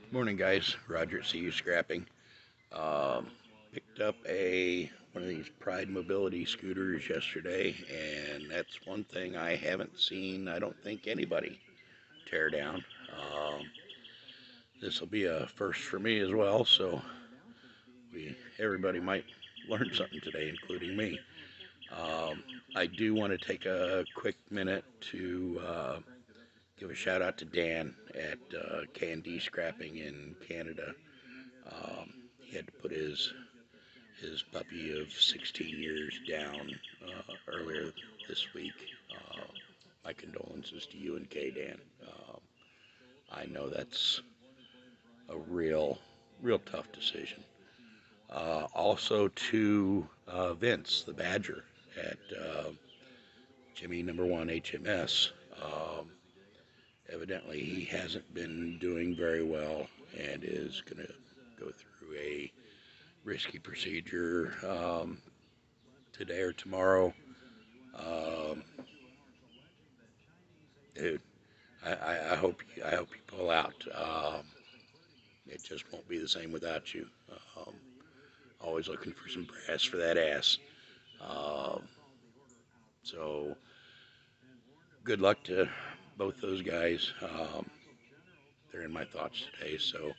Morning, guys. Roger at CU Scrapping. Um, Picked up one of these Pride Mobility scooters yesterday, and that's one thing I haven't seen. I don't think anybody tear down. This will be a first for me as well, so everybody might learn something today, including me. Um, I do want to take a quick minute to give a shout out to Dan at K&D Scrapping in Canada. He had to put his puppy of 16 years down earlier this week. Uh, my condolences to you and Kay, Dan. I know that's a real tough decision. Also to Vince, the Badger at Jimmy Number One HMS. Evidently, he hasn't been doing very well and is going to go through a risky procedure today or tomorrow. Um, Dude, I hope you pull out. It just won't be the same without you. Um, Always looking for some brass for that ass. Um, so good luck to both those guys. They're in my thoughts today. So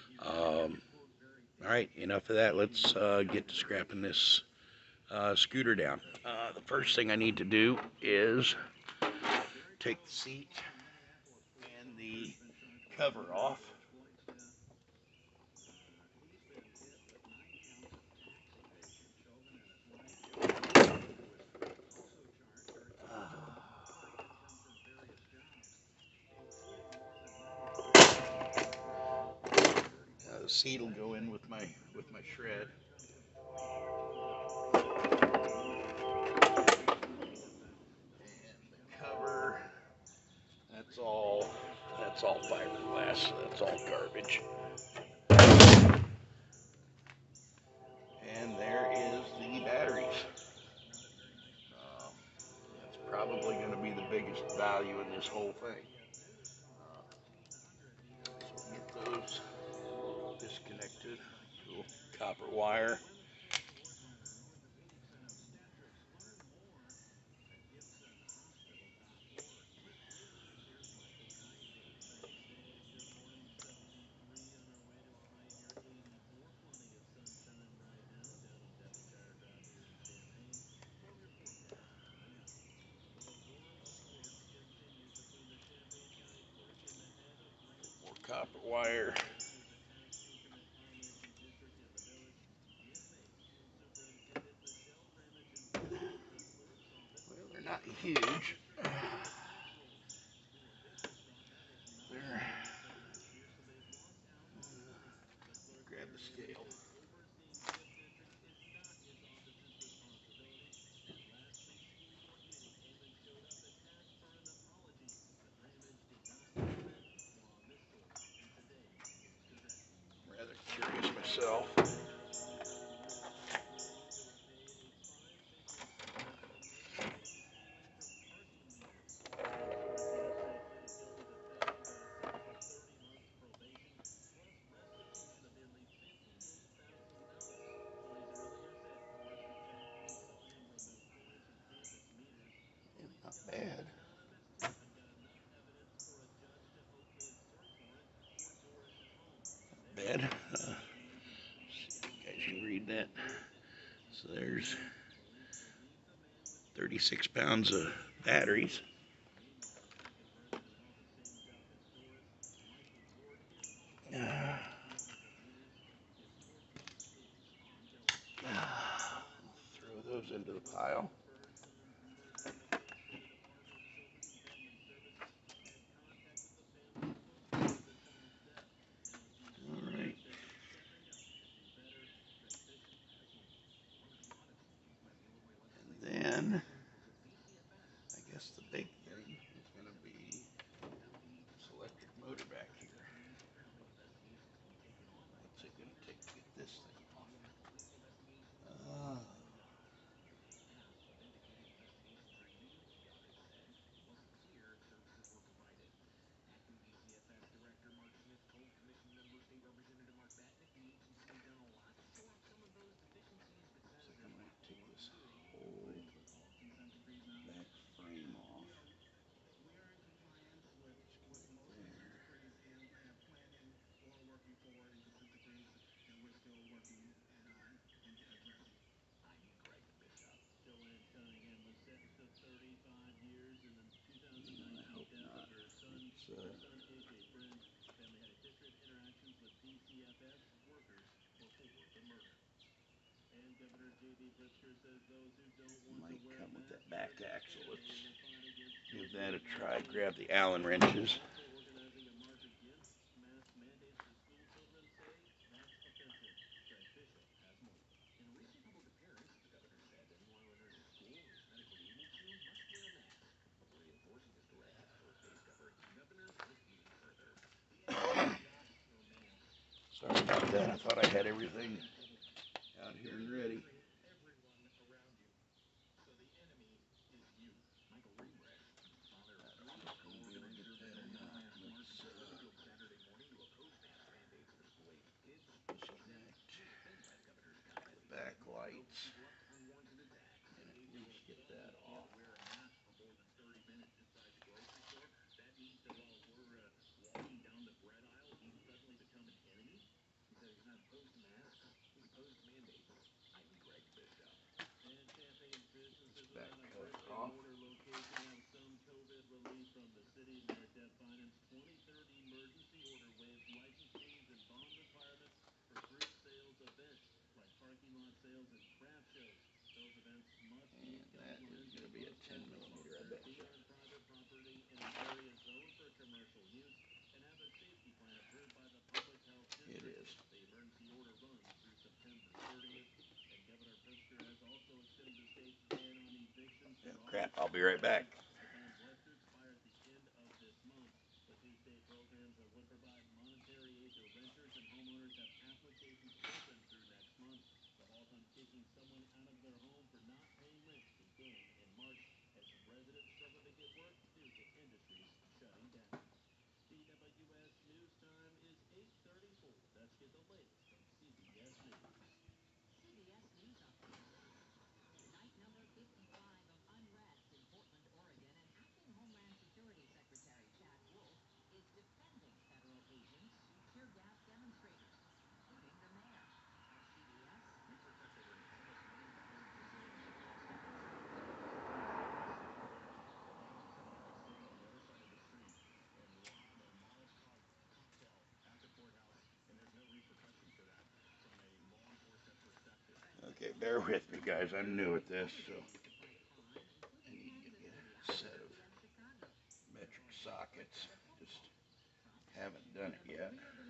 all right, enough of that. Let's get to scrapping this scooter down. The first thing I need to do is take the seat and the cover off. The seat will go in with my shred. And the cover, that's all that's all fiberglass. That's all garbage. And there is the batteries. Um, that's probably going to be the biggest value in this whole thing. So get those disconnected. Little copper wire. More copper wire. Well, they're not huge. They're grab the scale. I'm rather curious myself. Not bad. Bad. You guys can read that. So there's 36 pounds of batteries. Uh, Throw those into the pile. All right. And then I guess the big thing is going to be this electric motor back here. What's it going to take to get this thing off? Might come with that back axle. Let's give that a try. Grab the Allen wrenches. Sorry about that. I thought I had everything out here and ready. Backlights and at least get that off. This back cover off. And that is going to be a 10 millimeter, I bet you. It is. Oh, crap, I'll be right back. Okay, bear with me, guys. I'm new at this, so I need to get me a set of metric sockets. Just haven't done it yet.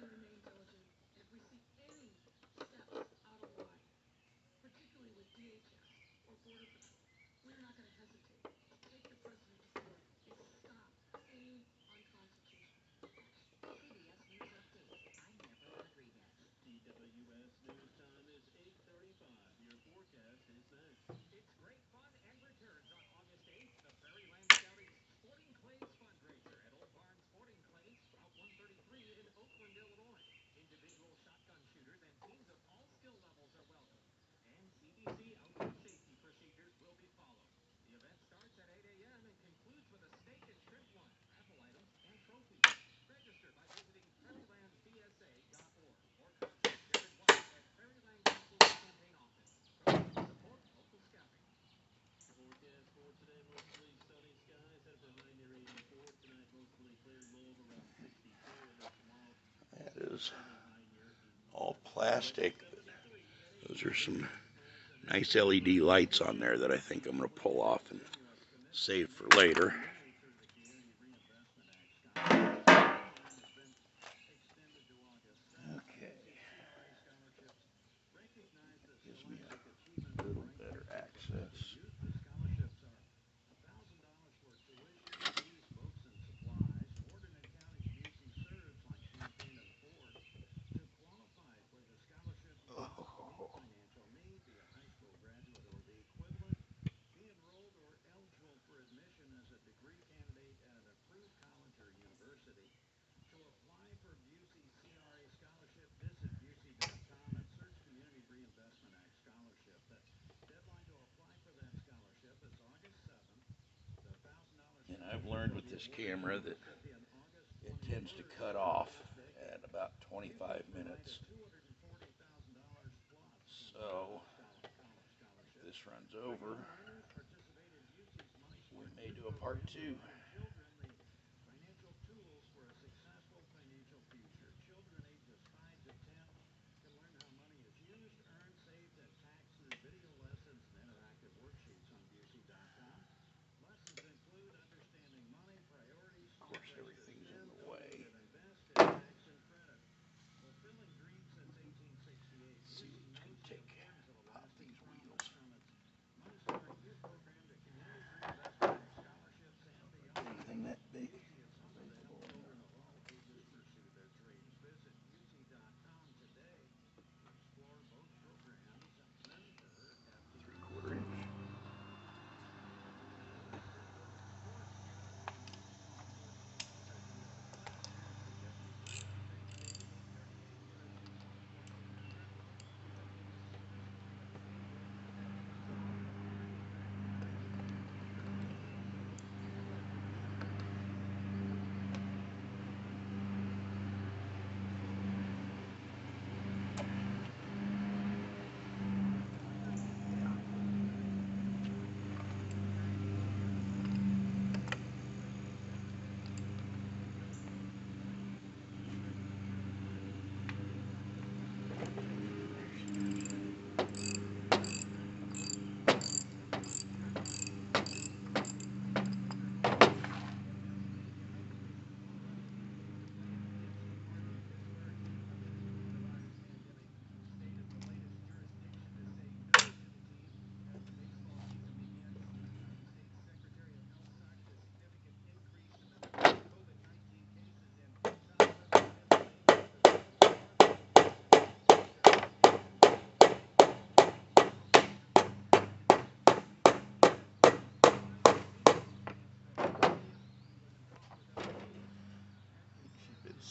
That is all plastic. Those are some nice LED lights on there that I think I'm going to pull off and save for later. Okay. Gives me a little better access. Oh. And I've learned with this camera that it tends to cut off at about 25 minutes. So if this runs over, we may do a part two.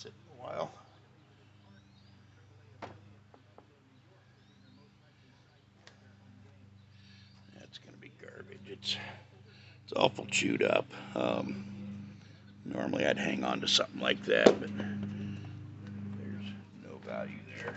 sit a while. That's gonna be garbage. It's awful chewed up. Normally I'd hang on to something like that, but there's no value there.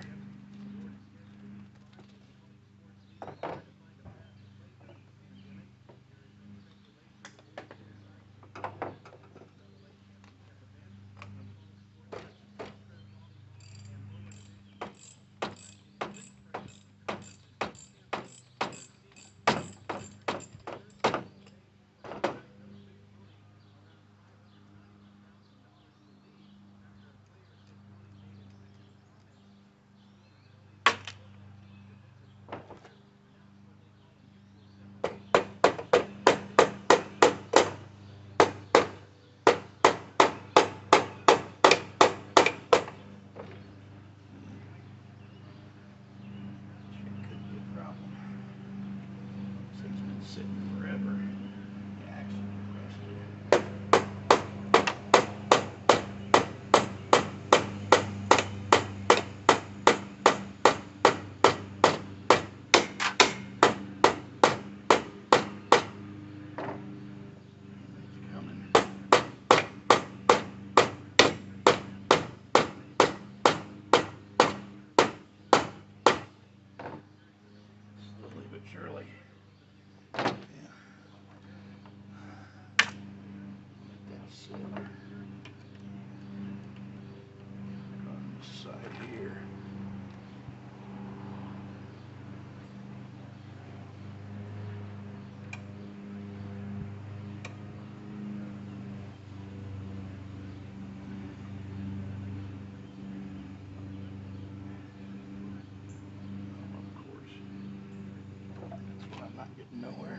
Sitting forever. The axle slowly but surely. Yeah. That's on this side here. Of course. That's why I'm not getting nowhere.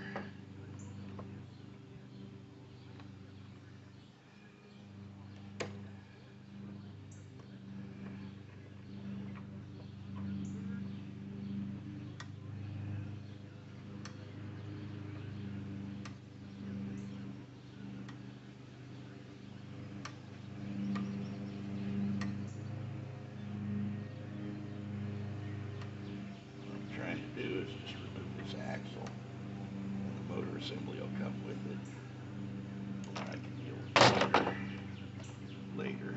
What I'm trying to do is just remove this axle, and the motor assembly will come with it. I can deal with it later.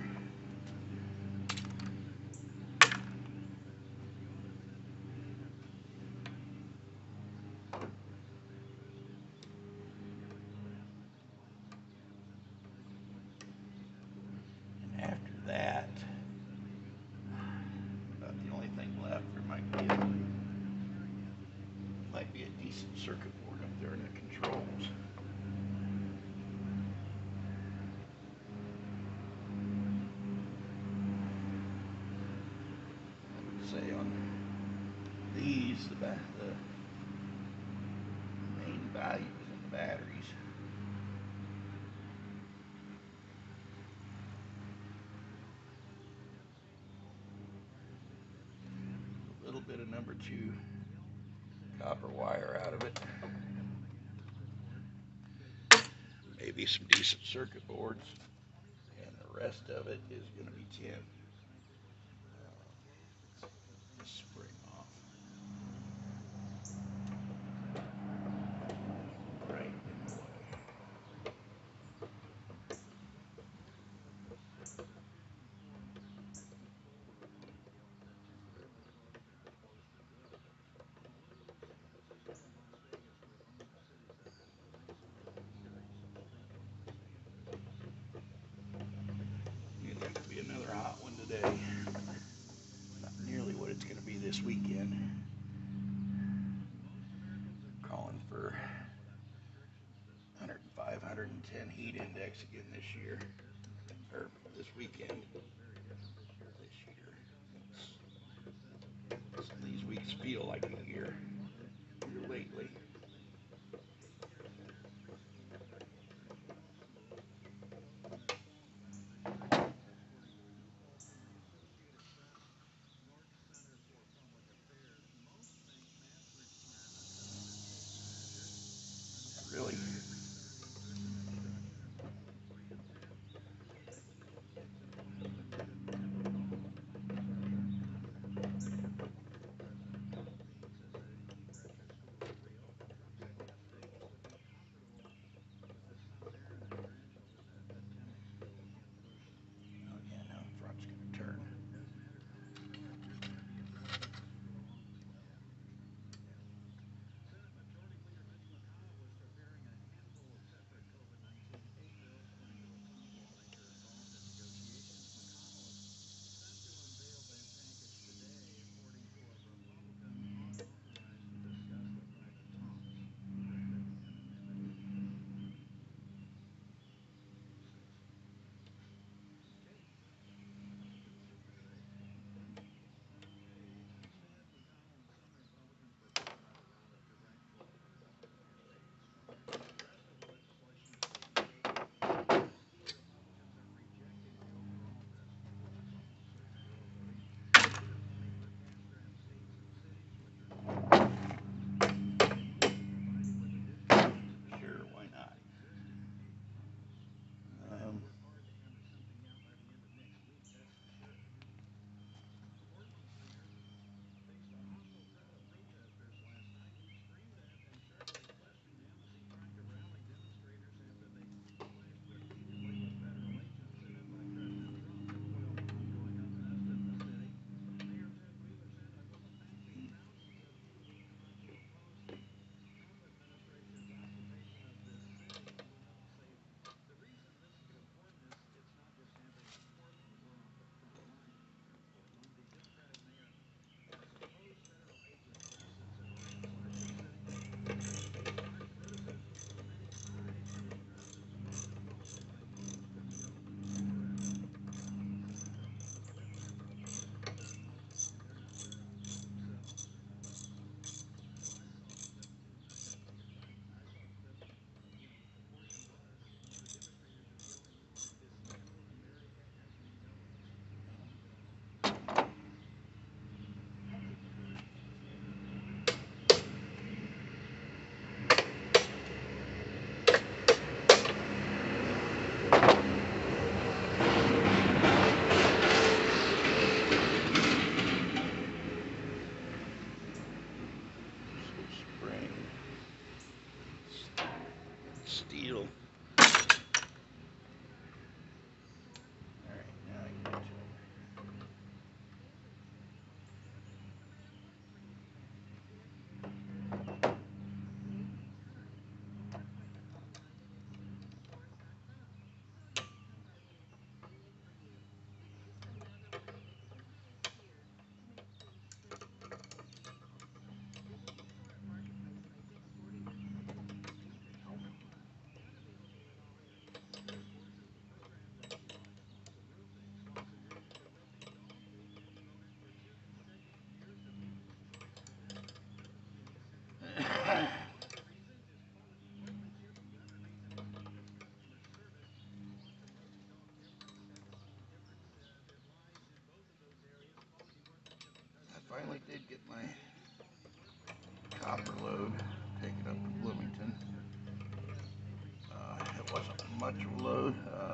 And after that, about the only thing left, there might be a decent circuit board up there in the controls. I would say on these, the main value is in the batteries. A little bit of number 2 copper wire out of it. Maybe some decent circuit boards, and the rest of it is going to be tin. This spring off. Right in the way. It's going to be another hot one today. Not nearly what it's going to be this weekend. Calling for 105, 110 heat index again this year, or this weekend. This year. Some of these weeks feel like a year here lately. Really. finally did get my copper load taken up to Bloomington. It wasn't much of a load.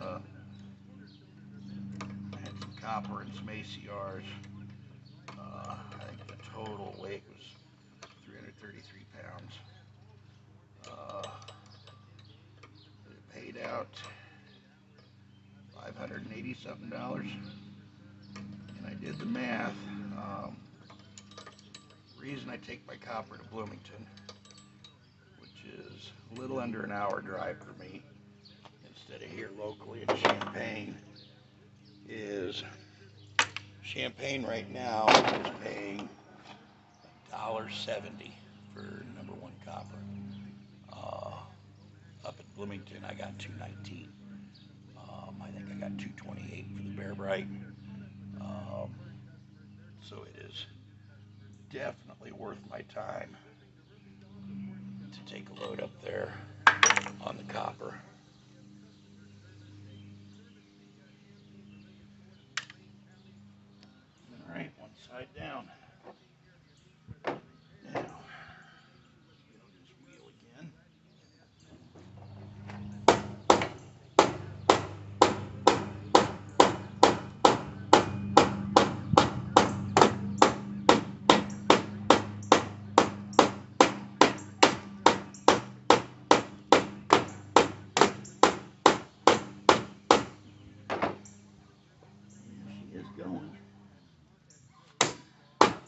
I had some copper and some ACRs. I think the total weight was 333 pounds. It paid out $587, and I did the math. Reason I take my copper to Bloomington, which is a little under an hour drive for me, instead of here locally in Champaign, is Champaign right now is paying $1.70 for number one copper. Up at Bloomington, I got $2.19. I think I got $2.28 for the Bear Bright. So it is definitely worth my time to take a load up there on the copper. All right, one side down. Now, let's get on this wheel again. There she is going.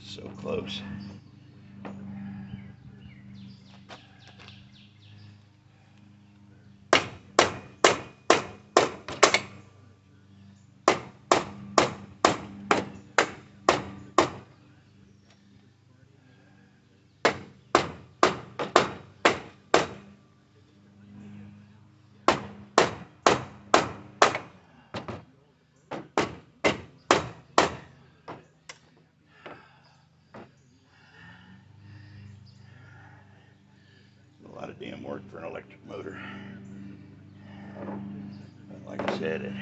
So close. A lot of damn work for an electric motor. But like I said,